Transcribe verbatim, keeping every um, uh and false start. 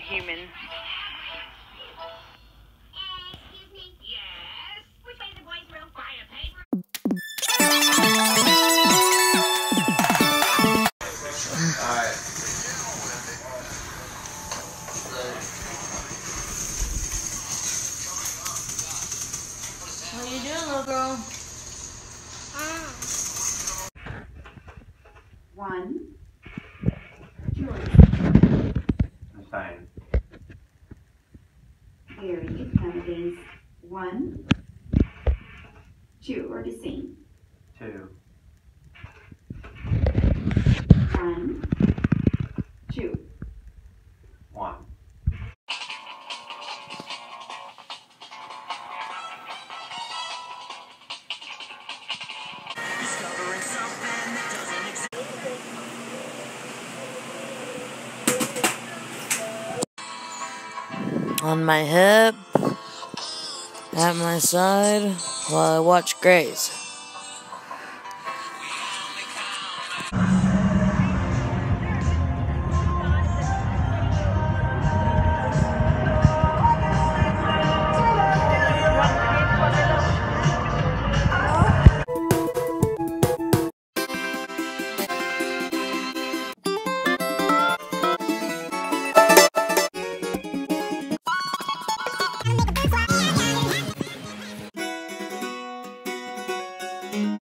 human. Excuse me. Yes? Which way is the boys' room? Fire paper. Alright. What are you doing, little girl? One. George. I'm fine. Harry. Count against one. Two. Or the same. Two. One. Two. One. On my hip, at my side, while I watch Grace.